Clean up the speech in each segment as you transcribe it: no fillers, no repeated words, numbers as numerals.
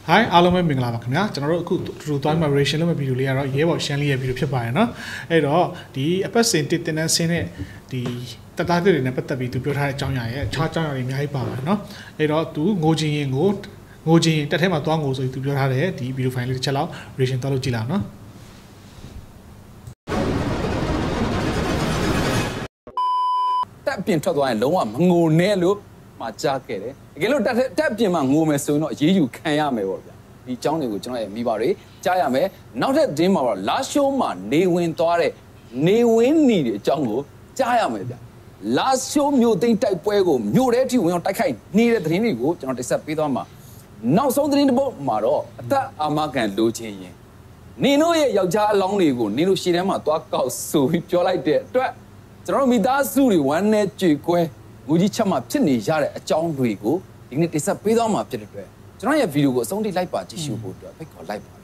Hi အားလုံးပဲမင်္ဂလာပါခင်ဗျာကျွန်တော်တို့အခုတူသွားမှာ relation လုပ်မဲ့ဗီဒီယိုလေးကတော့ရဲဘော်ရှမ်းလေးရဲ့ဗီဒီယိုဖြစ်ပါတယ်เนาะအဲ့တော့ဒီအပတ်စဉ်တစ်တင်တန်းဆင်းတဲ့ဒီတက်သားတွေနဲ့ပတ်သက်ပြီးသူပြောထားတဲ့အကြောင်းအရာရဲ့အခြားအကြောင်းအရာတွေအများကြီးပါပါတယ်เนาะအဲ့တော့သူငိုချင်ရင်တက်ထဲမှာသွားငိုဆိုပြီးသူပြောထားတဲ့ဒီဗီဒီယိုဖိုင်လေးတစ်ချက်လောက် relation သွားလို့ကြည့်လာเนาะတက်ပြင်ထွက်သွားရင်လုံးဝမငိုနဲ့လို့မှာကြားခဲ့တယ်တကယ်လို့တက်ပြင်မှာငိုမယ်ဆိုရင်တော့အရေးယူခံရမယ်ပေါ့ဗျာဒီအကြောင်းတွေကိုကျွန်တော်ရဲ့မိဘတွေကြားရမယ်နောက်ထပ်တင်းမှာတော့လာရှိုးမှာနေဝင်သွားတဲ့နေဝင်းနီတဲ့အကြောင်းကိုကြားရမယ်ဗျာလာရှိုးမြို့သိမ်းတိုက်ပွဲကိုမြို့ထဲထိဝင်အောင်တိုက်ခိုက်နေတဲ့သတင်းတွေကိုကျွန်တော်တင်ဆက်ပေးသွားမှာနောက်ဆုံးသတင်းတစ်ပုဒ်မှာတော့အသက်အာမခံလိုချင်ရင်နင်တို့ရဲ့ယောက်ျားအလောင်းတွေကိုနင်တို့ရှေ့တန်းမှာသွားကောက်ဆိုပြီးပြောလိုက်တဲ့အတွက်ကျွန်တော်မိသားစုတွေဝမ်းနဲ့ကြွေကွဲငူကြီးချက်မှဖြစ်နေရတဲ့အကြောင်းတွေကိုဒီနေ့တင်ဆက်ပေးသွားမှာဖြစ်တဲ့အတွက်ကျွန်တော်ရဲ့ဗီဒီယိုကိုအဆုံးထိလိုက်ပါကြည့်ရှုဖို့အတွက်ဖိတ်ခေါ်လိုက်ပါတယ်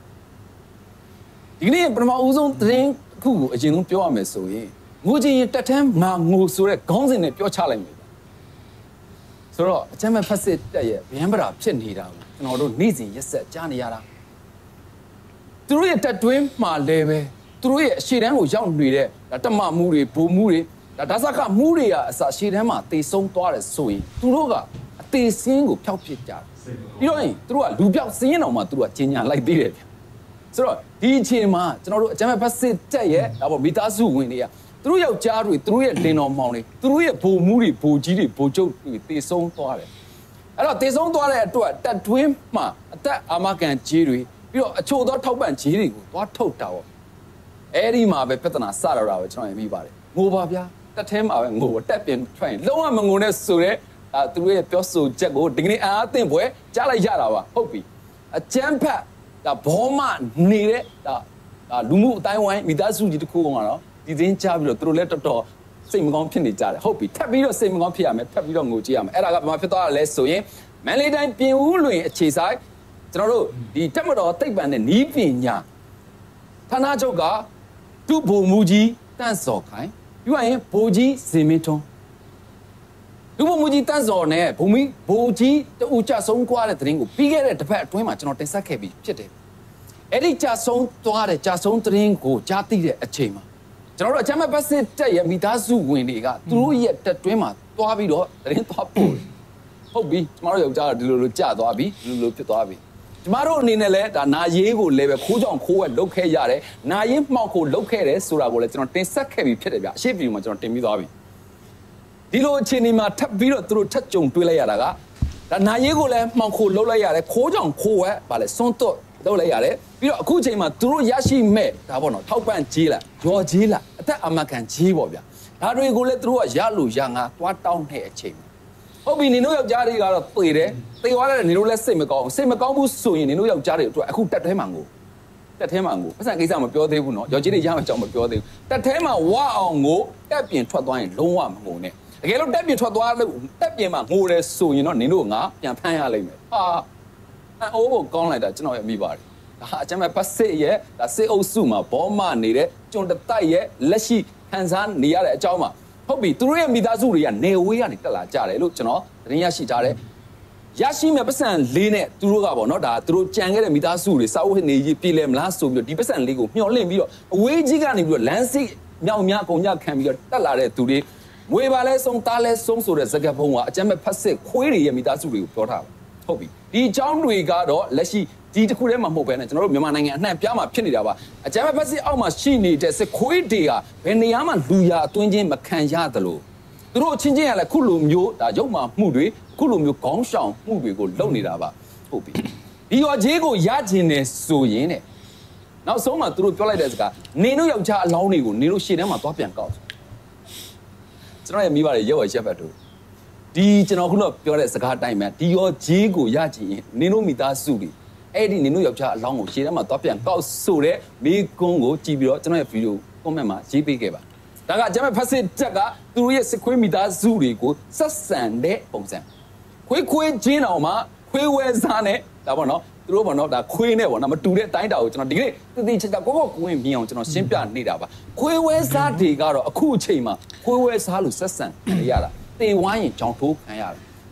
ဒီနေ့ပထမဦးဆုံးသတင်းခုကိုအရင်ဆုံးပြောရမယ်ဆိုရင်ငူကြီးတက်ထမ်းမှာငိုဆိုတဲ့ခေါင်းစဉ်နဲ့ပြောချလိုက်မယ်ဆိုတော့အချမ်းမဲ့ဖက်စစ်တက်ရဲ့ဗျမ်းပရာဖြစ်နေတာကိုကျွန်တော်တို့နေ့စဉ်ရက်ဆက်ကြားနေရတာသူတို့ရဲ့တက်တွင်းမှာလည်းပဲသူတို့ရဲ့အရှိတန်းကိုရောက်နေတဲ့တမမှုတွေဘိုလ်မှုတွေဒါစကမှုတွေကအစရှေ့တန်းမှာတေဆုံးသွားတယ်ဆိုရင်သူတို့ကအသေးစင်းကိုဖျောက်ပစ်ကြတယ်ပြီးတော့ရင်သူတို့ကလူပြောက်စင်းရင်အောင်မှသူတို့ကကျင်ညာလိုက်သေးတယ်ဗျဆိုတော့ဒီအချိန်မှာကျွန်တော်တို့အကြမ်းဖက်စစ်တက်ရဲ့ဒါပေါ့မိသားစုဝင်တွေကသူတို့ယောက်ျားတွေသူတို့ရဲ့လင်တော်မောင်တွေသူတို့ရဲ့ဘိုလ်မှုတွေဘိုလ်ကြီးတွေဘိုလ်ချုပ်တွေတေဆုံးသွားတယ်အဲ့တော့တေဆုံးသွားတဲ့အတွက်တက်တွင်းမှာအသက်အာမခံကြီးတွေပြီးတော့အချို့သောထောက်ပံ့ကြီးတွေကိုသွားထုတ်တာပေါ့အဲ့ဒီမှာပဲပြဿနာစတော့တာပဲကျွန်တော်မြင်ပါတယ်ငိုပါဗျာတက်ထဲမှာပဲငိုတက်ပြင်ထွက်ရင်လုံးဝမငိုနဲ့ဆိုတဲ့သူတို့ရဲ့ပြောဆိုချက်ကိုဒီကနေ့အားအသင့်ပွဲကြားလိုက်ရတာပါဟုတ်ပြီအကျန်းဖတ်ဒါဘောမနေတဲ့ဒါလူမှုအတိုင်းဝိုင်းမိသားစုကြီးတစ်ခုကတော့ဒီသင်းကြားပြီးတော့သူတို့လည်းတော်တော်စိတ်မကောင်းဖြစ်နေကြတယ်ဟုတ်ပြီထပ်ပြီးတော့စိတ်မကောင်းဖြစ်ရမယ်ထပ်ပြီးတော့ငိုကြည့်ရမယ်အဲ့ဒါကဘာမှဖြစ်သွားတာလဲဆိုရင်မန္တလေးတိုင်းပြင်ဦးလွင်အခြေဆိုင်ကျွန်တော်တို့ဒီတက်မတော်သိပ္ပံနဲ့နီးပညာဌာနချုပ်ကသူ့ဘုံမူကြီးတန့်စော်ခိုင်ပြီးရင်ဘိုးကြီးဇင်မင်းထွန်းလူဘုံမူကြီးတန့်စော်နဲ့ဘိုးကြီးတူကြဆုံးသွားတဲ့သတင်းကိုပြီးခဲ့တဲ့တစ်ပတ်အတွင်းမှာကျွန်တော်တင်ဆက်ခဲ့ပြီးဖြစ်တယ်အဲ့ဒီကြဆုံးသွားတဲ့ကြဆုံးသတင်းကိုကြားသိတဲ့အချိန်မှာကျွန်တော်တို့အချမ်းဘတ်စစ်တက်ရဲ့မိသားစုဝင်တွေကသူတို့ရဲ့တက်တွင်းမှာသွားပြီးတော့သတင်းသွားပို့ဟုတ်ပြီကျွန်တော်တို့ယောက်ျားဒီလိုကြာသွားပြီဒီလိုဖြစ်သွားပြီကျမတို့အနေနဲ့လည်းဒါနာရေးကိုလည်းပဲခိုးကြောင်ခိုးဝက်လုတ်ခဲ့ရတယ်နာရေးမှောက်ကိုလုတ်ခဲ့တယ်ဆိုတာကိုလည်းကျွန်တော်တင်ဆက်ခဲ့ပြီးဖြစ်တယ်ဗျအရှိဗီဒီယိုမှာကျွန်တော်တင်ပြီးသွားပြီဒီလိုအခြေအနေမှာထပ်ပြီးတော့သူတို့ထပ်ကြုံတွေးလိုက်ရတာကဒါနာရေးကိုလည်းမှောက်ခိုလုတ်လိုက်ရတယ်ခိုးကြောင်ခိုးဝက်ဗာလဲစွန့်သွတ်လုတ်လိုက်ရတယ်ပြီးတော့အခုချိန်မှာသူတို့ရရှိမဲ့ဒါပေါ့နော်ထောက်ပံ့ကြီးလားရော်ကြီးလားအသက်အမကန်ကြီးပေါ့ဗျဒါတွေကိုလည်းသူတို့ကရလို့ရငါသွားတောင်းတဲ့အချိန်ဟုတ်ပြီနင်တို့ယောက်ျားတွေကတော့သေတယ်သေသွားတယ်နင်တို့လည်းစိတ်မကောင်းဘူးဆိုရင်နင်တို့ယောက်ျားတွေအတွက်အခုတက်ထဲမှာငိုပတ်စံကိစ္စမပြောသေးဘူးနော်ယောက်ျားတွေရမယ်ကြောင်မပြောသေးဘူးတက်ထဲမှာဝအောင်ငိုတက်ပြင်ထွက်သွားရင်လုံးဝမငိုနဲ့တကယ်လို့တက်ပြင်ထွက်သွားလို့တက်ပြင်မှာငိုတယ်ဆိုရင်တော့နင်တို့ငါပြန်ဖမ်းရလိမ့်မယ်ဟာအိုးကိုကောင်းလိုက်တာကျွန်တော်ရမိပါတယ်ဒါအကျမ်းမဲ့ပတ်စစ်ရဲ့ဒါစစ်အုပ်စုမှာဘောမနေတဲ့ကျွန်တတိုက်ရဲ့လက်ရှိဟန်စားနေရတဲ့အကြောင်းမှာဟုတ်ပြီသူတို့ရဲ့မိသားစုတွေကနေဝေးကနေတက်လာကြတယ်လို့ကျွန်တော်သတင်းရရှိထားတယ်ရရှိမဲ့ပတ်စံလေးနဲ့သူတို့ကပေါ့နော်ဒါသူတို့ကြံခဲ့တဲ့မိသားစုတွေစာအုပ်နေကြီးပြည်လဲမလားဆိုပြီးတော့ဒီပတ်စံလေးကိုမျှော်လင့်ပြီးတော့အဝေးကြီးကနေပြီးတော့လမ်းစိမြောက်များကုန်ကြခံပြီးတော့တက်လာတဲ့သူတွေငွေပါလဲဆုံးသားလဲဆုံးဆိုတဲ့စကားပုံကအကျမ်းမဲ့ဖက်စစ်ခွေးတွေရဲ့မိသားစုတွေကိုပြောထားပါဟုတ်ပြီဒီအကြောင်းတွေကတော့လက်ရှိဒီတစ်ခုတည်းမှာမဟုတ်ဘဲနဲ့ကျွန်တော်တို့မြန်မာနိုင်ငံအနှံ့ပြားမှာဖြစ်နေတာပါအကြမ်းဖက်စစ်အောက်မှာရှိနေတဲ့စစ်ခွေးတွေကဘယ်နေရာမှာလူရအတွင်းချင်းမခံရသလိုသူတို့ချင်းချင်းရလဲခုလိုမျိုးဒါရုပ်မာမှုတွေခုလိုမျိုးခေါင်းရှောင်မှုတွေကိုလုပ်နေတာပါဟုတ်ပြီဒီရောဂျေးကိုရကျင်နေဆိုရင်တဲ့နောက်ဆုံးမှာသူတို့ပြောလိုက်တဲ့စကားနေတို့ယောက်ျားအလောင်းတွေကိုနေတို့ရှေ့တန်းမှာသွားပြန်ကောက်ကျွန်တော်ရဲ့မိဘတွေရောက်ရက်ဖက်တို့ဒီကျွန်တော်ခုနပြောတဲ့စကားအတိုင်းပဲဒီရောဂျေးကိုရကျင်ရင်နေတို့မိသားစုတွေအဲ့ဒီနင်တို့ယောက်ျားအလောင်းကိုရှေ့ထဲမှာသွားပြန်ကောက်ဆိုတဲ့မိကွန်းကိုကြည့်ပြီးတော့ကျွန်တော်ရဲ့ဗီဒီယို comment မှာရေးပေးခဲ့ပါဒါကကျွန်တော်ဖက်စစ်တက်ကသူတို့ရဲ့စစ်ခွေးမိသားစုတွေကိုဆက်ဆံတဲ့ပုံစံခွေးချင်းအောင်မှာခွေးဝဲစားနဲ့ဒါပေါ့နော်သူတို့ပေါ့နော်ဒါခွေးနဲ့ပေါ့နော်မတူတဲ့အတိုင်းတာကိုကျွန်တော်ဒီကနေ့တည်ချာကိုဝင်မြင်အောင်ကျွန်တော်ရှင်းပြနေတာပါခွေးဝဲစားတွေကတော့အခုအချိန်မှာခွေးဝဲစားလို့ဆက်ဆံရတာတေဝိုင်းရင်ကြောင်ထိုးခံရတယ်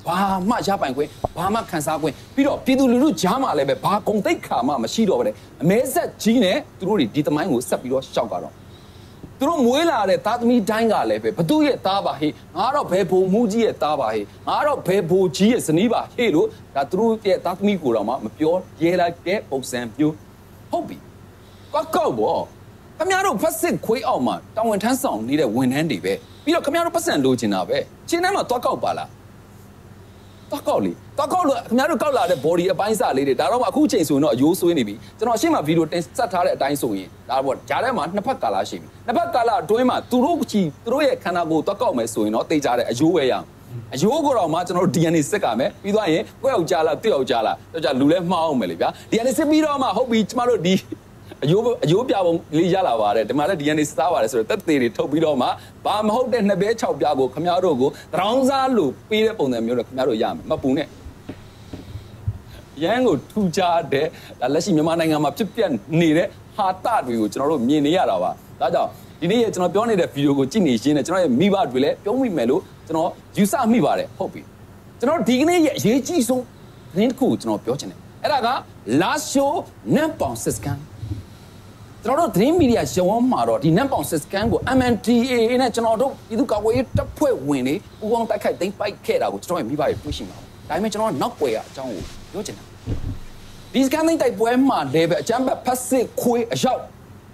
ဘာမှရပိုင်ခွင့်ဘာမှခံစားခွင့်ပြီးတော့ပြည်သူလူထုကြားမှာလည်းပဲဘာဂုဏ်သိက္ခာမှမရှိတော့ပဲအမဲဆက်ကြီးနဲ့သူတို့ဒီသမိုင်းကိုဆက်ပြီးတော့ရှောက်ကြတော့သူတို့မွေးလာတဲ့သားသမီးတိုင်းကလည်းပဲဘသူရဲ့သားပါဟေးငါတော့ဘယ်ဘုံမှုကြီးရဲ့သားပါဟေးငါတော့ဘယ်ဘိုးကြီးရဲ့ဇနီးပါဟေးလို့ဒါသူတို့ရဲ့သားသမီးကိုတော့မှမပြောရဲလိုက်တဲ့ပုံစံမျိုးဟုတ်ပြီကောက်ပေါ့ခင်ဗျားတို့ဖက်စစ်ခွေးအောင်မှာတာဝန်ထမ်းဆောင်နေတဲ့ဝန်ထမ်းတွေပဲပြီးတော့ခင်ဗျားတို့ပတ်စံလိုချင်တာပဲချင်းထဲမှာသွားကောက်ပါလားသွားကောက်လို့ခင်ဗျားတို့ကောက်လာတဲ့ body အပိုင်းစားလေးတွေဒါတော့မှအခုချိန်ဆိုရင်တော့အယိုးဆွေးနေပြီကျွန်တော်အရှင်းမှာဗီဒီယိုတင်ဆက်ထားတဲ့အတိုင်းဆိုရင်ဒါပေါ့ဂျားထဲမှာနှစ်ဖက်ကာလာရှိပြီနှစ်ဖက်ကာလာအတွင်းမှာသူတို့ရဲ့ခန္ဓာကိုယ်သွားကောက်မယ်ဆိုရင်တော့တေးကြတဲ့အယိုးပဲရအောင်အယိုးကိုတော့မှကျွန်တော်တို့ DNA စစ်ကမယ်ပြီးသွားရင်ကိုယ့်ယောက်ကြားလားသူ့ယောက်ကြားလားတော့ကြလူလဲမှားအောင်မယ်လေဗျာ DNA စစ်ပြီးတော့မှဟုတ်ပြီကျမတို့ဒီအယိုးပြပုံလေးရလာပါတယ်ဒီမှာလည်း DNA စားပါတယ်ဆိုတော့တက်သေးတွေထုတ်ပြီးတော့မှဘာမဟုတ်တဲ့နှစ်ဘဲ6ပြားကိုခင်ဗျားတို့ကိုတရောင်းစားလို့ပေးတဲ့ပုံစံမျိုးတော့ခင်ဗျားတို့ရမယ်မပူနဲ့ရန်ကိုထူကြတဲ့လက်ရှိမြန်မာနိုင်ငံမှာဖြစ်ပျက်နေတဲ့ဟာတတွေကိုကျွန်တော်တို့မြင်နေရတာပါဒါကြောင့်ဒီနေ့ကျွန်တော်ပြောနေတဲ့ဗီဒီယိုကိုကြည့်နေရှင်းနေကျွန်တော်ရဲ့မိဘတွေလည်းပြောမိမယ်လို့ကျွန်တော်ယူဆမိပါတယ်ဟုတ်ပြီကျွန်တော်ဒီကနေ့ရဲ့အရေးကြီးဆုံးသတင်းတစ်ခုကိုကျွန်တော်ပြောချင်တယ်အဲ့ဒါက last show နမ်ပေါင်စစ်ကန်ကျွန်တော်တို့သတင်းမီဒီယာရုံးမှာတော့ဒီနမ်ပေါင်စစ်ကန်ကို MNDAA နဲ့ကျွန်တော်တို့ပြည်သူ့ကာကွယ်ရေးတပ်ဖွဲ့ဝင်တွေပူးပေါင်းတိုက်ခိုက်သိမ်းပိုက်ခဲ့တာကိုကျွန်တော်ရဲ့မိဘတွေတွေ့ရှိမှာဒါပေမဲ့ကျွန်တော်နောက်ွယ်ရအကြောင်းကိုပြောချင်တာဒီစကန်သိမ်းတိုက်ပွဲမှာလည်းပဲအကြမ်းဖက်ဖက်စစ်ခွေးအရောက်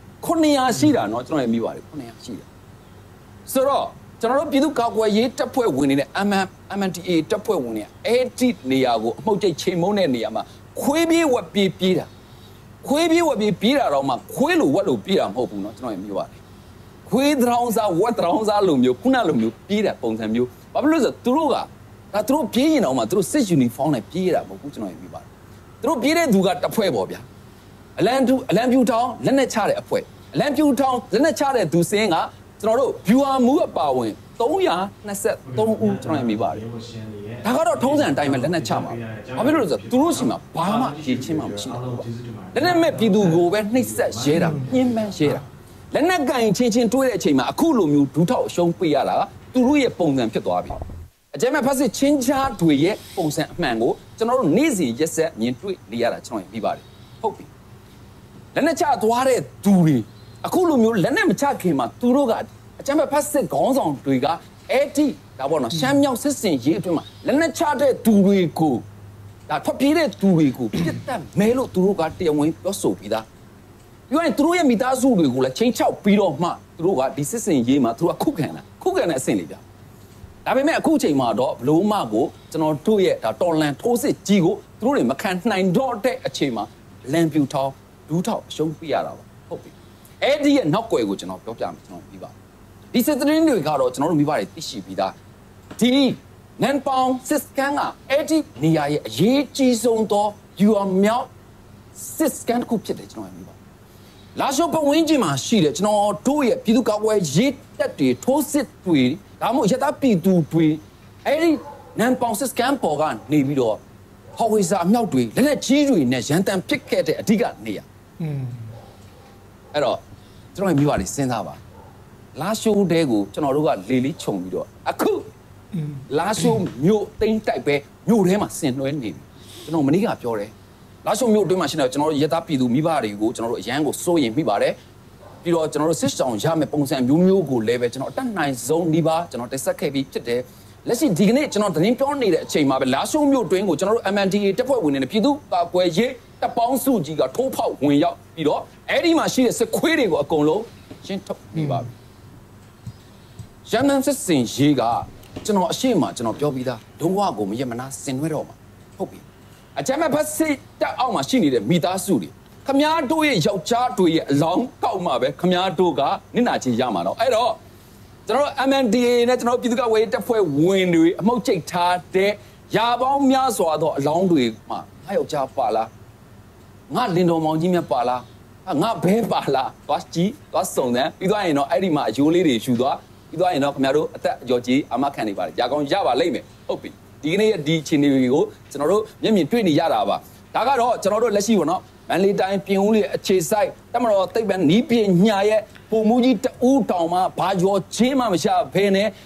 900ရှိတာเนาะကျွန်တော်ရဲ့မိဘတွေ900ရှိတယ်ဆိုတော့ကျွန်တော်တို့ပြည်သူ့ကာကွယ်ရေးတပ်ဖွဲ့ဝင်တွေနဲ့ MNDAA တပ်ဖွဲ့ဝင်တွေအဲ့ဒီနေရာကိုအမှုတ်ကျိတ်ချိန်မုန်းတဲ့နေရာမှာခွေးပြေးဝက်ပြေးတာခွေးပြေးဝက်ပြေးတာတော့မှခွေးလိုဝက်လိုပြေးတာမဟုတ်ဘူးเนาะကျွန်တော်ရဲ့မိဘတွေခွေးတရောင်းစားဝက်တရောင်းစားလိုမျိုးခုနလိုမျိုးပြေးတဲ့ပုံစံမျိုးဘာဖြစ်လို့လဲဆိုသူတို့ကဒါသူတို့ပြေးရင်တော့မှသူတို့စစ်ယူနီဖောင်းနဲ့ပြေးတာမဟုတ်ဘူးကျွန်တော်ရဲ့မိဘတွေသူတို့ပြေးတဲ့သူကတပ်ဖွဲ့ပေါ့ဗျာအလံပြူထောင်းလက်နဲ့ချတဲ့အဖွဲ့အလံပြူထောင်းလက်နဲ့ချတဲ့သူစင်းကကျွန်တော်တို့ viewer မူအပါဝင်323ဦးကျွန်တော်ရမိပါတယ်ဒါကတော့ထုံးစံအတိုင်းပဲလက်နဲ့ချမှာဘာဖြစ်လို့လဲဆိုတော့သူတို့စီမှာဘာမှရေးချင်းမှမရှိဘူးလက်နဲ့မဲ့ပြည်သူကိုပဲနှိပ်စက်ရဲတာညှဉ်းပန်းရဲတာလက်နဲ့ကင်ချင်းတွေးတဲ့အချိန်မှာအခုလိုမျိုးဒူးထောက်အရှုံးပေးရတာကသူတို့ရဲ့ပုံစံဖြစ်သွားပြီအကြမ်းမဲ့ဖက်စစ်ချင်းချားတွေရဲ့ပုံစံအမှန်ကိုကျွန်တော်တို့နေ့စဉ်ရက်ဆက်မြင်တွေ့နေရတာကျွန်တော်ရမိပါတယ်ဟုတ်ပြီလက်နဲ့ချသွားတဲ့သူတွေအခုလိုမျိုးလက်နဲ့မချခင်မှာသူတို့ကအကြမ်းဖက်ဖက်စစ်ခေါင်းဆောင်တွေကအဲ့ဒီဒါပေါ့နော်ရှမ်းမြောက်စစ်စင်ရေးအတွင်းမှာလက်နဲ့ချတဲ့သူတွေကိုဒါထွက်ပြေးတဲ့သူတွေကိုပြစ်တက်မဲလို့သူတို့ကတရားဝင်ပြောဆိုပြီးသားပြောရင်သူတို့ရဲ့မိသားစုတွေကိုလည်းချိန်ချောက်ပြီးတော့မှသူတို့ကဒီစစ်စင်ရေးမှာသူတို့ကခုခံတဲ့အဆင့်လေးပြဒါပေမဲ့အခုချိန်မှာတော့ဘလို့မှကိုကျွန်တော်တို့ရဲ့ဒါတော်လန်ထိုးစစ်ကြီးကိုသူတို့တွေမခံနိုင်တော့တဲ့အချိန်မှာလန်ပြူထောင်းဒူးထောက်ရှုံးပြရတာပါဟုတ်ပြီအဲ့ဒီရဲ့နောက်ွယ်ကိုကျွန်တော်ပြောပြမယ်ကျွန်တော်ပြီးပါဒီစစ်သတင်းတွေကတော့ကျွန်တော်တို့မိဘတွေသိရှိပြီးသားဒီနန်ပေါင်စစ်ကန်ကအဲ့ဒီနေရာရဲ့အရေးကြီးဆုံးသောယူအမြောက်စစ်ကန်ကိုဖြစ်တယ်ကျွန်တော်မိဘလာရှုံးပဝင်းကြီးမှာရှိတယ်ကျွန်တော်တို့ရဲ့ပြည်သူ့ကာကွယ်ရေးတပ်တွေထိုးစစ်တွေဒါမှမဟုတ်ရတာပြည်သူတွေအဲ့ဒီနန်ပေါင်စစ်ကန်ပေါ်ကနေပြီးတော့ဟော်ဝေစာအမြောက်တွေလက်နက်ကြီးတွေနဲ့ရန်တမ်းပစ်ခဲ့တဲ့အဓိကနေရာအဲ့တော့ကျွန်တော်ရဲ့မိဘတွေစဉ်းစားပါလာရှိုးတဲကိုကျွန်တော်တို့ကလေလေးခြုံပြီးတော့အခုလာရှိုးမြို့တိမ့်တိုက်ပဲမြို့ထဲမှာဆင်နွှဲနေပြီကျွန်တော်မနေ့ကပြောတယ်လာရှိုးမြို့အတွင်းမှာရှိနေကျွန်တော်တို့ရဲသားပြည်သူမိဘတွေကိုကျွန်တော်တို့အရန်ကိုစိုးရင်မိပါတယ်ပြီးတော့ကျွန်တော်တို့စစ်ဆောင်ရမယ်ပုံစံမျိုးကိုလည်းပဲကျွန်တော်အတတ်နိုင်ဆုံးဒီပါကျွန်တော်တက်ဆက်ခဲ့ပြီးဖြစ်တယ်လက်ရှိဒီကနေ့ကျွန်တော်သတင်းပြောနေတဲ့အချိန်မှာပဲလာရှိုးမြို့တွင်းကိုကျွန်တော်တို့ MNDAA တပ်ဖွဲ့ဝင်တွေနဲ့ပြည်သူ့ကာကွယ်ရေးတပ်ပေါင်းစုကြီးကထိုးဖောက်ဝင်ရောက်ပြီးတော့အဲ့ဒီမှာရှိတဲ့စစ်ခွေးတွေကိုအကုန်လုံးရှင်းထုတ်ပြီးပါပြီရန်နန်စစ်စင်ရေးကကျွန်တော်အရှိမကျွန်တော်ပြောပြီးသားလုံးဝကိုမရမနာဆင်နွှဲတော့မှာဟုတ်ပြီအကြမ်းမဲ့ဖက်စစ်တပ်အောက်မှာရှိနေတဲ့မိသားစုတွေခမားတို့ရဲ့ယောက်ျားတွေရဲ့အလောင်းကောက်မှာပဲခမားတို့ကနစ်နာချေရမှာတော့အဲ့တော့ကျွန်တော် MNDAA နဲ့ကျွန်တော်ပြည်သူ့ကာကွယ်ရေးတပ်ဖွဲ့ဝင်တွေအမှုတ်ချိတ်ထားတဲ့ရာပေါင်းများစွာသောအလောင်းတွေမှာငါယောက်ျားပါလားငါလင်တော်မောင်ကြီးမြတ်ပါလားငါဘဲပါလားသွားကြည့်သွားစုံစမ်းပြီးသွားရင်တော့အဲ့ဒီမှာအယိုးလေးတွေယူသွားပြီးသွားရင်တော့ခင်ဗျားတို့အသက်အကျော်ကြီးအမခံနေပါလေရာကောင်းရပါလိမ့်မယ်ဟုတ်ပြီဒီကနေ့ဒီအချိန်တွေကိုကျွန်တော်တို့မျက်မြင်တွေ့နေရတာပါဒါကတော့ကျွန်တော်တို့လက်ရှိပေါ့နော်မန္တလေးတိုင်းပြင်ဦးလေးအခြေစိုက်တမတော်သိပ္ပံနီးပညာရဲ့ပုံမှုကြီးတူးတောင်မှဘာကျော်ချင်းမှမရှာဘဲနဲ့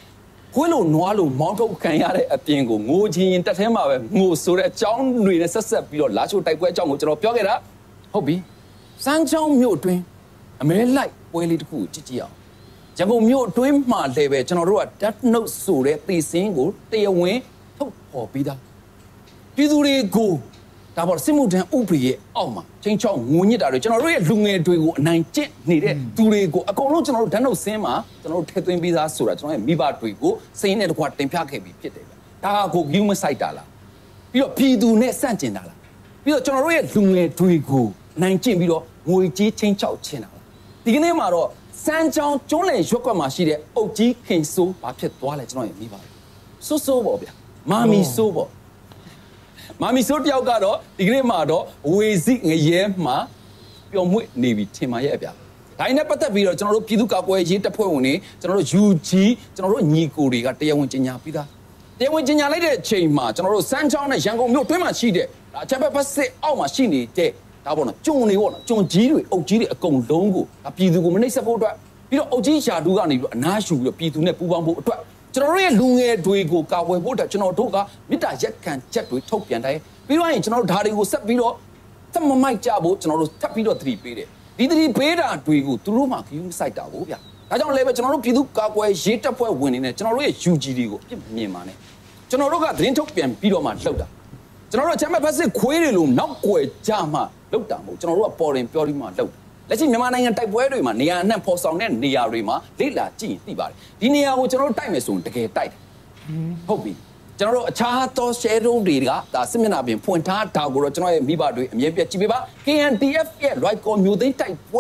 ခွေးလိုနွားလိုမောင်းထုတ်ခံရတဲ့အပြင်ကိုငိုချင်းရင်တက်ထဲမှာပဲငိုဆိုတဲ့အကြောင်းတွေနဲ့ဆက်ဆက်ပြီးတော့လာချိုတိုက်ပွဲအကြောင်းကိုကျွန်တော်ပြောခဲ့တာဟုတ်ပြီစမ်းချောင်းမြို့အတွင်းအမဲလိုက်ပွဲလေးတစ်ခုကြည့်ကြည့်အောင်ရန်ကုန်မြို့အတွင်းမှာလည်းပဲကျွန်တော်တို့က Death Note ဆိုတဲ့သေစင်းကိုတရားဝင်ထုတ်ဖော်ပြီးသားပြည်သူတွေကိုဒါပေါ်စစ်မှုထမ်းဥပဒေရဲ့အောက်မှာချင်းချောင်းငွေညစ်တာတွေကျွန်တော်တို့ရဲ့လူငယ်တွေကိုအနိုင်ကျင့်နေတဲ့သူတွေကိုအကုန်လုံးကျွန်တော်တို့ Death Note စင်းမှာကျွန်တော်တို့ထည့်သွင်းပြီးသားဆိုတာကျွန်တော်ရဲ့မိဘတွေကိုစိတ်နဲ့တကွာတင်ပြခဲ့ပြီးဖြစ်တယ်ဗျဒါကကို human site တာလားပြီးတော့ပြည်သူနဲ့စန့်ကျင်တာလားပြီးတော့ကျွန်တော်တို့ရဲ့လူငယ်တွေကိုနိုင်ကျင့်ပြီးတော့ငွေကြေးချင်းချောက်ချင်းတာလားဒီကနေ့မှာတော့စမ်းချောင်းကျွန်းလည်ရွက်ကွက်မှာရှိတဲ့အုတ်ကြီးခင်ဆိုးဘာဖြစ်သွားလဲကျွန်တော်ရဲ့မိပါဆိုးဆိုးပေါ့ဗျာမာမီဆိုးပေါ့မာမီဆိုးတယောက်ကတော့ဒီကနေ့မှာတော့ဝေစီငရဲမှာပျော်မွေ့နေပြီထင်ပါရဲ့ဗျာဒါနဲ့ပတ်သက်ပြီးတော့ကျွန်တော်တို့ပြည်သူ့ကာကွယ်ရေးတပ်ဖွဲ့ဝင်တွေကျွန်တော်တို့ UG ကျွန်တော်တို့ညီကိုတွေကတရားဝင်ကြေညာပြီးသားတရားဝင်ကြေညာလိုက်တဲ့အချိန်မှာကျွန်တော်တို့စမ်းချောင်းနဲ့ရန်ကုန်မြို့တွင်းမှာရှိတဲ့ဒါချက်ပဲပတ်စစ်အောက်မှာရှိနေတဲ့ဒါပေါ့နော်ကျုံနေပေါ့နော်ကျုံကြီးတွေအုတ်ကြီးတွေအကုန်လုံးကိုပြည်သူကိုမနှိပ်စက်ဖို့အတွက်ပြီးတော့အုတ်ကြီးရှာတူကနေပြီးတော့အနားရှူပြီးတော့ပြည်သူနဲ့ပူးပေါင်းဖို့အတွက်ကျွန်တော်တို့ရဲ့လူငယ်တွေကိုကာဝယ်ဖို့အတွက်ကျွန်တော်တို့ကမေတ္တာရက်ခံချက်တွေထုတ်ပြန်တယ်ပြီးတော့ရင်ကျွန်တော်တို့ဓာတွေကိုဆက်ပြီးတော့သက်မမိုက်ကြဖို့ကျွန်တော်တို့ထပ်ပြီးတော့သတိပေးတယ်ဒီသတိပေးတာတွေကိုသူတို့မှဂရုမစိုက်တာဘူးဗျာဒါကြောင့်လည်းပဲကျွန်တော်တို့ပြည်သူကာကွယ်ရေးတပ်ဖွဲ့ဝင်နေနဲ့ကျွန်တော်တို့ရဲ့ UG တွေကိုအပြစ်မြင်ပါနဲ့ကျွန်တော်တို့ကသတင်းထုတ်ပြန်ပြီးတော့မှလှုပ်တာကျွန်တော်တို့အချမ်းမဲ့ဖက်စစ်ခွေးတွေလို့နောက်ွယ်ကြမှလှုပ်တာမဟုတ်ကျွန်တော်တို့ကပေါ်ရင်ပြောပြီးမှလှုပ်လက်ရှိမြန်မာနိုင်ငံတိုက်ပွဲတွေမှာနေရာအနှံ့ဖော်ဆောင်တဲ့နေရာတွေမှာလေ့လာကြည့်ရင်သိပါတယ်ဒီနေရာကိုကျွန်တော်တို့တိုက်မယ်ဆိုရင်တကယ်တိုက်တယ်ဟုတ်ပြီကျွန်တော်တို့အခြားသော share တွေကဒါစစ်မျက်နှာပြင်ဖွင့်ထားတာကိုတော့ကျွန်တော်ရဲ့မိဘတွေအမြဲပြကြည့်ပေးပါ KNDF ရဲ့ Royco မျိုးသိန်းတိုက်ပွဲ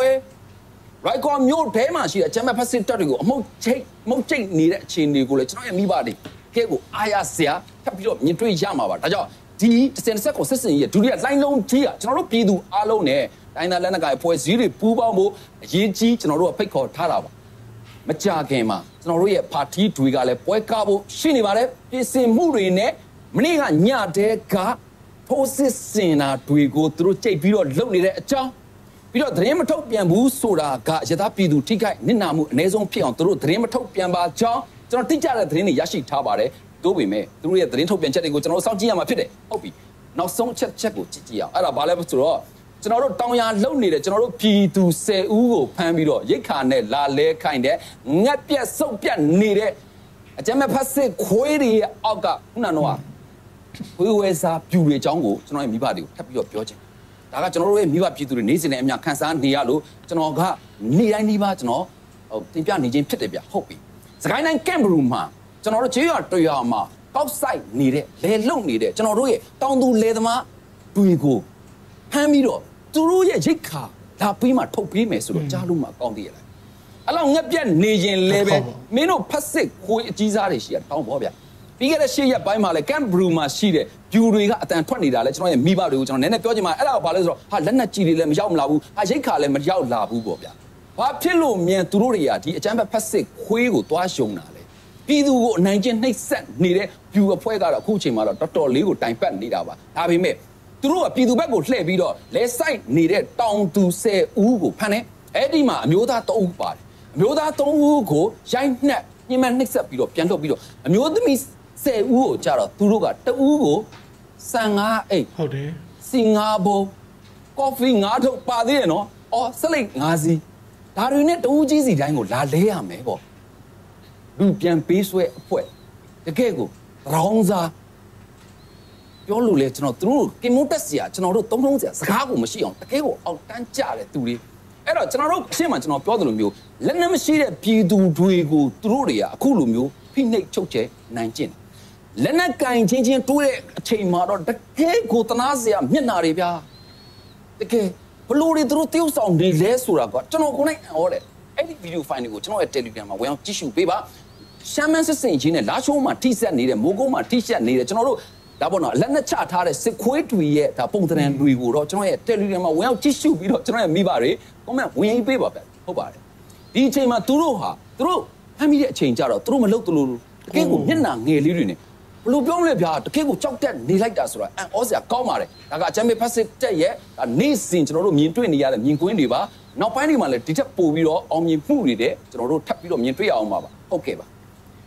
Royco မျိုးထဲမှာရှိတဲ့အချမ်းမဲ့ဖက်စစ်တပ်တွေကိုအမှုတ်ချိတ်နေတဲ့အခြေအနေကိုလည်းကျွန်တော်ရဲ့မိဘတွေကဲကိုအားရစရာထပ်ပြီးတော့မြင်တွေ့ရမှာပါဒါကြောင့်ဒီတစ်ကိုစစ်စင်ရဲ့ဒုတိယလိုင်းလုံးကြီးကကျွန်တော်တို့ပြည်သူအားလုံးနဲ့တိုင်းသားလက်နက်ကိုင်ဖွဲ့စည်းတွေပူးပေါင်းဖို့အရေးကြီးကျွန်တော်တို့ကဖိတ်ခေါ်ထားတာပါမကြခင်မှာကျွန်တော်တို့ရဲ့ပါတီတွေကလည်းပွဲကားဖို့ရှိနေပါတယ်ပြင်ဆင်မှုတွေနဲ့မနေ့ကညတဲကထိုးစစ်စင်တာတွေကိုသူတို့ကြိတ်ပြီးတော့လုပ်နေတဲ့အကြောင်းပြီးတော့သတင်းမထုတ်ပြန်ဘူးဆိုတာကရသပြည်သူထိခိုက်နစ်နာမှုအ ਨੇ ဆုံးဖြစ်အောင်သူတို့သတင်းမထုတ်ပြန်ပါကြောင်းကျွန်တော်တိကျတဲ့သတင်းတွေရရှိထားပါတယ်တို့ပေမဲ့သူတို့ရဲ့သတင်းထုတ်ပြန်ချက်တွေကိုကျွန်တော်စောင့်ကြည့်ရမှာဖြစ်တယ်ဟုတ်ပြီနောက်ဆုံးချက်ကိုကြည့်ကြည့်အောင်အဲ့ဒါဘာလဲဆိုတော့ကျွန်တော်တို့တောင်ယာလုံနေတဲ့ကျွန်တော်တို့ပြည်သူ10ဦးကိုဖမ်းပြီးတော့ရိတ်ခါနဲ့လာလဲခိုင်းတဲ့ငက်ပြက်စုပ်ပြက်နေတဲ့အကြမ်းမဲ့ဖက်စစ်ခွေးတွေရဲ့အောက်ကခုနကတော့ခွေးဝဲစားပြူတွေအကြောင်းကိုကျွန်တော်ရဲ့မိဘတွေကိုထပ်ပြီးတော့ပြောချင်ဒါကကျွန်တော်တို့ရဲ့မိဘပြည်သူတွေနေ့စဉ်နဲ့အမျှခန်းစားနေရလို့ကျွန်တော်ကနေ့တိုင်းနေ့ပါကျွန်တော်တင်ပြနေခြင်းဖြစ်တယ်ဗျဟုတ်ပြီစကိုင်းတိုင်းကမ်ဘရူမှာကျွန်တော်တို့ကျေးရွာတွေ့ရမှာကောက်ဆိုင်နေတဲ့လဲလုံနေတဲ့ကျွန်တော်တို့ရဲ့တောင်သူလယ်သမားတွေကိုဖမ်းပြီးတော့သူတို့ရဲ့ရိတ်ခါလာပြီးမှထုတ်ပေးမယ်ဆိုတော့ကြားလို့မှကောင်းသေးရလားအဲ့လောက်ငက်ပြက်နေရင်လည်းပဲမင်းတို့ဖက်စစ်ခွေးအကြီးစားတွေရှိရတောင်းပေါ့ဗျပြီးခဲ့တဲ့ရှေ့ရက်ပိုင်းမှာလည်းကမ်ဘရူမှာရှိတဲ့ဂျူတွေကအတန်ထွက်နေတာလဲကျွန်တော်ရဲ့မိဘတွေကိုကျွန်တော်နည်းနည်းပြောချင်ပါအဲ့ဒါကဘာလဲဆိုတော့ဟာလက်နက်ကြီးတွေလည်းမရောက်မလာဘူးဟာရိတ်ခါလည်းမရောက်လာဘူးပေါ့ဗျဘာဖြစ်လို့မြန်သူတို့တွေကဒီအကြမ်းဖက်စစ်ခွေးကိုသွားရှုံတာလဲပြည်သူကိုအနိုင်ကျင့်နှိပ်စက်နေတဲ့ဂျူအဖွဲ့ကတော့အခုချိန်မှာတော့တော်တော်လေးကိုတိုင်ပတ်နေတာပါဒါပေမဲ့သူတို့ကပြည်သူဘက်ကိုလှည့်ပြီးတော့လဲဆိုင်နေတဲ့တောင်သူ10ဦးကိုဖမ်းတယ်အဲ့ဒီမှာအမျိုးသား3ဦးပါတယ်အမျိုးသား3ဦးကိုရိုက်နှက်ညှဉ်းပန်းနှိပ်စက်ပြီးတော့ပြန်ထုတ်ပြီးတော့အမျိုးသမီး10ဦးကိုကြတော့သူတို့ကတဦးကိုဆန်5အိတ်ဟုတ်တယ်စီ5ဘုံကော်ဖီ5ထုတ်ပါသေးတယ်နော်အော်စလိတ်5စီးဒါတွေနဲ့တဦးကြီးစီတိုင်းကိုလာလဲရမယ်ပေါ့လူပြန်ပေးဆွဲအဖွဲတကယ်ကိုရောင်းစားပြောလို့လေကျွန်တော်တို့ကင်မွတ်တက်စရာကျွန်တော်တို့သုံးထုံးစရာစကားကိုမရှိအောင်တကယ်ကိုအောက်တန်းကြတဲ့သူတွေအဲ့တော့ကျွန်တော်တို့အရှင်းမှာကျွန်တော်ပြောသလိုမျိုးလက်နက်မရှိတဲ့ပြည်သူတွေကိုသူတို့တွေကအခုလိုမျိုးဖိနှိပ်ချုပ်ချယ်နိုင်ကျင့်လက်နက်ကင်ချင်းတွေးတဲ့အချိန်မှာတော့တကယ်ကိုတနာစရာမျက်နာတွေဗျာတကယ်ဘလို့တွေသူတို့တယောက်ဆောင်နေလဲဆိုတာကကျွန်တော်ကိုယ်နိုင်ဟောတယ်အဲ့ဒီဗီဒီယိုဖိုင်တွေကိုကျွန်တော်ရဲ့ Telegram မှာဝင်အောင်ကြည့်ရှုပေးပါရှမ်းမန်းစစ်စင်ချင်းနဲ့လာချိုးမှာထိစက်နေတဲ့မိုးကုန်းမှာထိစက်နေတဲ့ကျွန်တော်တို့ဒါပေါ့နော်လက်နဲ့ချထားတဲ့စစ်ခွေးတွေရဲ့ဒါပုံသဏ္ဍာန်တွေကိုတော့ကျွန်တော်ရဲ့ Telegram မှာဝင်အောင်ကြည့်ရှုပြီးတော့ကျွန်တော်ရဲ့မိဘတွေ comment ဝင်ရေးပေးပါဗျဟုတ်ပါတယ်ဒီအချိန်မှာသူတို့ဖမ်းမိတဲ့အချိန်ကြတော့သူတို့မလုပ်သလိုတကယ်ကိုမျက်နှာငယ်လေးတွေနဲ့ဘယ်လိုပြောမလဲဗျာတကယ်ကိုကြောက်တက်နေလိုက်တာဆိုတာအံ့ဩစရာကောင်းပါတယ်ဒါကအချမ်းမေဖက်စစ်တက်ရဲ့နေ့စဉ်ကျွန်တော်တို့မြင်တွေ့နေရတဲ့မြင်ကွင်းတွေပါနောက်ပိုင်းတွေမှာလည်းဒီထက်ပိုပြီးတော့အောင်မြင်မှုတွေတဲ့ကျွန်တော်တို့ထပ်ပြီးတော့မြင်တွေ့ရအောင်ပါဟုတ်ကဲ့ပါ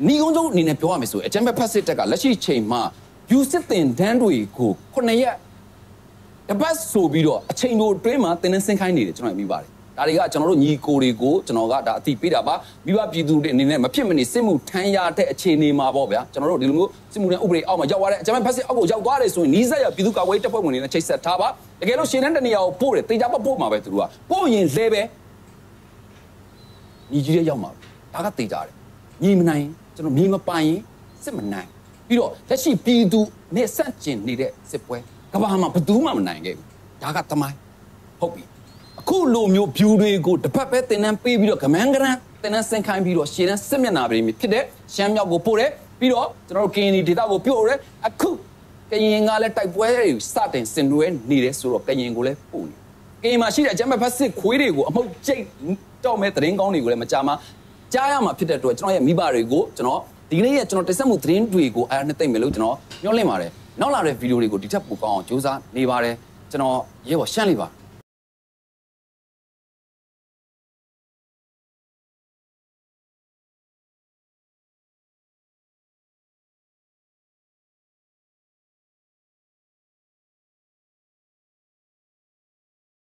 နီကုန်းဆုံးအနေနဲ့ပြောရမယ်ဆိုအကြမ်းဖက်ဖက်စစ်တက်ကလက်ရှိချိန်မှာယူစစ်တင်တန်းတွေကို9ရက်တပတ်ဆိုပြီးတော့အချိန်တို့အတွင်းမှာတင်းနှင်းဆင်းခိုင်းနေတယ်ကျွန်တော်မြင်ပါတယ်ဒါတွေကကျွန်တော်တို့ညီကိုတွေကိုကျွန်တော်ကဒါအတိပေးတာပါမိဘပြည်သူတွေအနေနဲ့မဖြစ်မနေစစ်မှုထမ်းရတဲ့အခြေအနေမှာပေါ့ဗျာကျွန်တော်တို့ဒီလိုမျိုးစစ်မှုထမ်းဥပဒေအောက်မှာရောက်သွားတဲ့အကြမ်းဖက်ဖက်စစ်အောက်ကိုရောက်သွားတယ်ဆိုရင်နီးစပ်ရပြည်သူ့ကာကွယ်ရေးတပ်ဖွဲ့ဝင်တွေနဲ့ချိတ်ဆက်ထားပါတကယ်လို့ရှင်းတဲ့နေရာကိုပို့တယ်တေချာပို့မှာပဲသူတို့ကပို့ရင်လဲပဲညီကြီးရဲ့ရောက်မှာဒါကတေချာတယ်ညီမနိုင်ကျွန်တော်ညီမပိုင်ရင်စစ်မနိုင်ပြီးတော့လက်ရှိပြည်သူနဲ့ဆန့်ကျင်နေတဲ့စစ်ပွဲကဘာမှဘယ်သူမှမနိုင်ခဲ့ဘူးဒါကသမိုင်းဟုတ်ပြီအခုလိုမျိုး view တွေကိုတစ်ဖက်ပဲတင်နန်းပေးပြီးတော့ကမန်းကရန်တင်နန်းဆင်ခိုင်းပြီးတော့ရှည်တန်းစစ်မျက်နှာပြင်ဖြစ်တဲ့ရှမ်းမြောက်ကိုပို့တယ်ပြီးတော့ကျွန်တော်တို့ကရင်ဒေသကိုပြို့တယ်အခုကရင်ကလည်းတိုက်ပွဲတွေစတင်ဆင်နွှဲနေတယ်ဆိုတော့ကရင်ကိုလည်းပို့နေကရင်မှာရှိတဲ့အကြမ်းဖက်ဖက်စစ်ခွေးတွေကိုအမှုတ်ကျိတ်တော့မဲ့သတင်းကောင်းတွေကိုလည်းမကြာမှာကြားရမှာဖြစ်တဲ့အတွက်ကျွန်တော်ရဲ့မိဘတွေကိုကျွန်တော်ဒီကနေ့ရဲ့ကျွန်တော်တင်ဆက်မှုသတင်းတွေကိုအားနဲ့သိမ့်မယ်လို့ကျွန်တော်ညွှန်လင့်ပါတယ်နောက်လာတဲ့ဗီဒီယိုတွေကိုဒီထက်ပိုကောင်းအောင်ကြိုးစားနေပါတယ်ကျွန်တော်ရဲဘော်ရှမ်းလေးပါ